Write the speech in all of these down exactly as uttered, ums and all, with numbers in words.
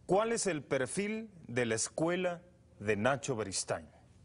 ¿Cuál es el perfil de la escuela de Nacho Beristáin?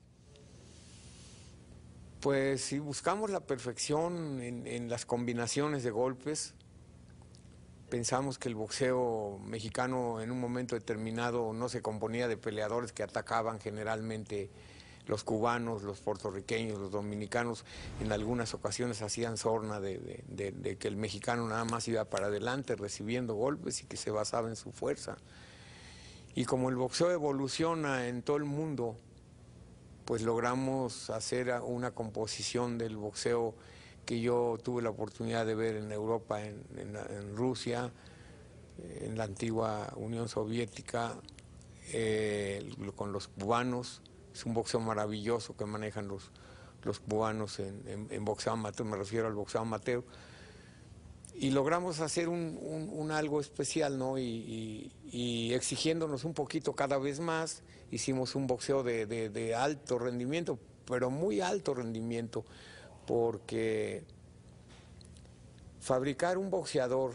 Pues si buscamos la perfección en, en las combinaciones de golpes, pensamos que el boxeo mexicano en un momento determinado no se componía de peleadores que atacaban generalmente los cubanos, los puertorriqueños, los dominicanos. En algunas ocasiones hacían sorna de, de, de, de que el mexicano nada más iba para adelante recibiendo golpes y que se basaba en su fuerza. Y como el boxeo evoluciona en todo el mundo, pues logramos hacer una composición del boxeo que yo tuve la oportunidad de ver en Europa, en, en, en Rusia, en la antigua Unión Soviética, eh, con los cubanos. Es un boxeo maravilloso que manejan los, los cubanos en, en, en boxeo amateur, me refiero al boxeo amateur. Y logramos hacer un, un, un algo especial, ¿no? Y, y, y exigiéndonos un poquito cada vez más, hicimos un boxeo de, de, de alto rendimiento, pero muy alto rendimiento, porque fabricar un boxeador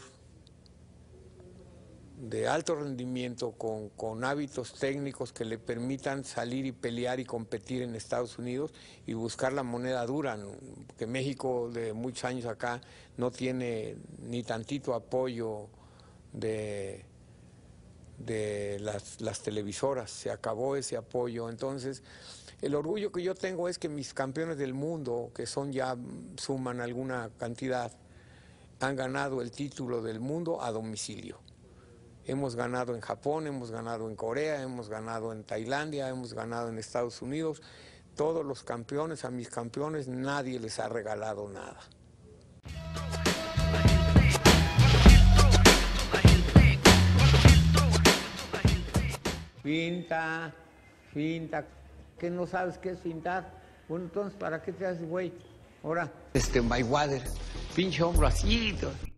de alto rendimiento con, con hábitos técnicos que le permitan salir y pelear y competir en Estados Unidos y buscar la moneda dura, ¿no? Porque México de muchos años acá no tiene ni tantito apoyo de, de las, las televisoras, se acabó ese apoyo. Entonces el orgullo que yo tengo es que mis campeones del mundo, que son ya, suman alguna cantidad, han ganado el título del mundo a domicilio. Hemos ganado en Japón, hemos ganado en Corea, hemos ganado en Tailandia, hemos ganado en Estados Unidos. Todos los campeones, a mis campeones, nadie les ha regalado nada. Finta, finta. ¿Qué no sabes qué es fintar? Bueno, entonces, ¿para qué te haces güey? Ahora. Este, Mayweather, pinche hombro así.